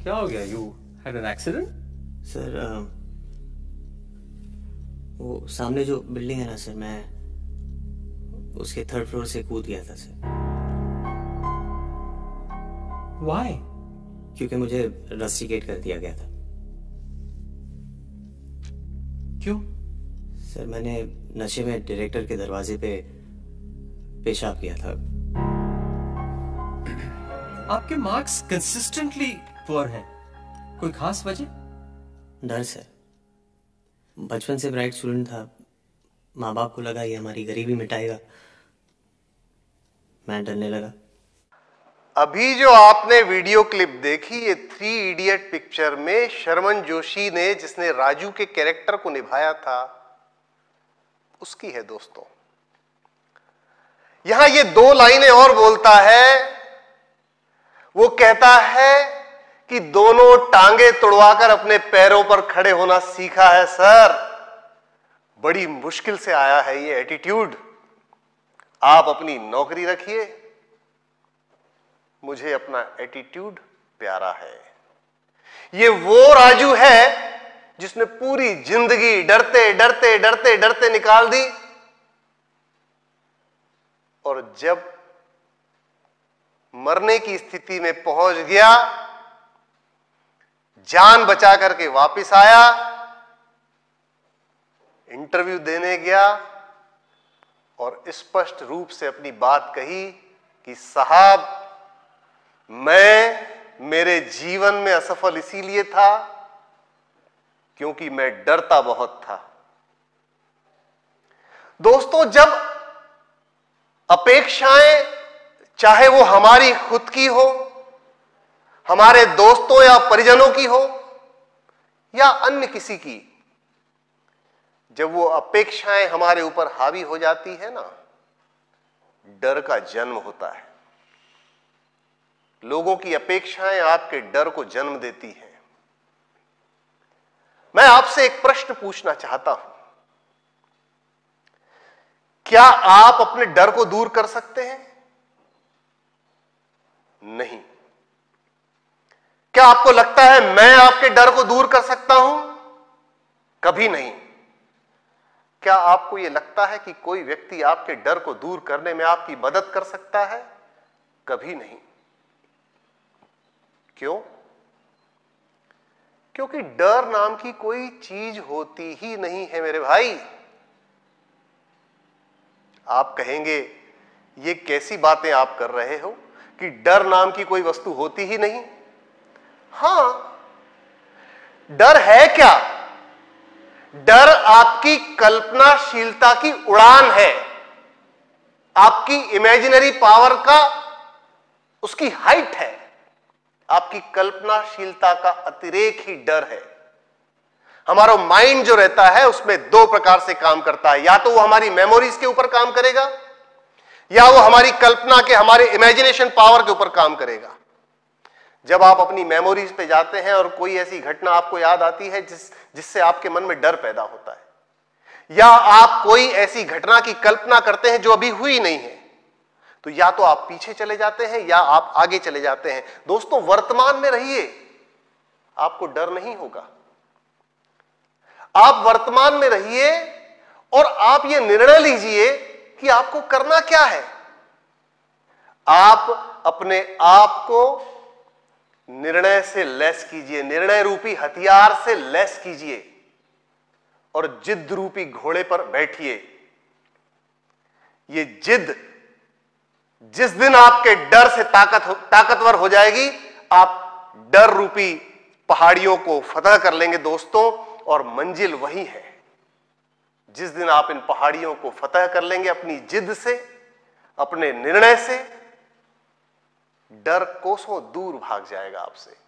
क्या हो गया? You had an accident? Sir वो सामने जो बिल्डिंग है ना सर, मैं उसके 3rd फ्लोर से कूद गया था सर। व्हाई? क्योंकि मुझे रस्टिकेट कर दिया गया था। क्यों? सर मैंने नशे में डायरेक्टर के दरवाजे पे पेशाब किया था। आपके मार्क्स कंसिस्टेंटली पुअर हैं, कोई खास वजह? डर सर, बचपन से ब्राइट स्टूडेंट था, माँ बाप को लगा ये हमारी गरीबी मिटाएगा, मैं डरने लगा। अभी जो आपने वीडियो क्लिप देखी, ये 3 इडियट पिक्चर में शर्मन जोशी ने, जिसने राजू के कैरेक्टर को निभाया था, उसकी है दोस्तों। यहां ये 2 लाइनें और बोलता है। वो कहता है कि दोनों टांगे तुड़वाकर अपने पैरों पर खड़े होना सीखा है सर। बड़ी मुश्किल से आया है ये एटीट्यूड। आप अपनी नौकरी रखिए, मुझे अपना एटीट्यूड प्यारा है। ये वो राजू है जिसने पूरी जिंदगी डरते डरते डरते डरते निकाल दी, और जब मरने की स्थिति में पहुंच गया, जान बचा करके वापस आया, इंटरव्यू देने गया और स्पष्ट रूप से अपनी बात कही कि साहब, मेरे जीवन में असफल इसीलिए था क्योंकि मैं डरता बहुत था। दोस्तों, जब अपेक्षाएं, चाहे वो हमारी खुद की हो, हमारे दोस्तों या परिजनों की हो, या अन्य किसी की, जब वो अपेक्षाएं हमारे ऊपर हावी हो जाती है ना, डर का जन्म होता है। लोगों की अपेक्षाएं आपके डर को जन्म देती हैं। मैं आपसे एक प्रश्न पूछना चाहता हूं, क्या आप अपने डर को दूर कर सकते हैं? नहीं। क्या आपको लगता है मैं आपके डर को दूर कर सकता हूं? कभी नहीं। क्या आपको यह लगता है कि कोई व्यक्ति आपके डर को दूर करने में आपकी मदद कर सकता है? कभी नहीं। क्यों? क्योंकि डर नाम की कोई चीज होती ही नहीं है मेरे भाई। आप कहेंगे ये कैसी बातें आप कर रहे हो कि डर नाम की कोई वस्तु होती ही नहीं। हां, डर है क्या? डर आपकी कल्पनाशीलता की उड़ान है, आपकी इमेजिनरी पावर का, उसकी हाइट है। आपकी कल्पनाशीलता का अतिरेक ही डर है। हमारा माइंड जो रहता है उसमें 2 प्रकार से काम करता है। या तो वो हमारी मेमोरीज के ऊपर काम करेगा, या वो हमारी कल्पना के, हमारे इमेजिनेशन पावर के ऊपर काम करेगा। जब आप अपनी मेमोरीज पे जाते हैं और कोई ऐसी घटना आपको याद आती है जिससे आपके मन में डर पैदा होता है, या आप कोई ऐसी घटना की कल्पना करते हैं जो अभी हुई नहीं है, तो या तो आप पीछे चले जाते हैं या आप आगे चले जाते हैं। दोस्तों, वर्तमान में रहिए, आपको डर नहीं होगा। आप वर्तमान में रहिए और आप यह निर्णय लीजिए कि आपको करना क्या है। आप अपने आप को निर्णय से लैस कीजिए, निर्णय रूपी हथियार से लैस कीजिए और जिद रूपी घोड़े पर बैठिए। ये जिद जिस दिन आपके डर से ताकतवर हो जाएगी, आप डर रूपी पहाड़ियों को फतह कर लेंगे दोस्तों, और मंजिल वही है। जिस दिन आप इन पहाड़ियों को फतह कर लेंगे अपनी जिद से, अपने निर्णय से, डर कोसों दूर भाग जाएगा आपसे।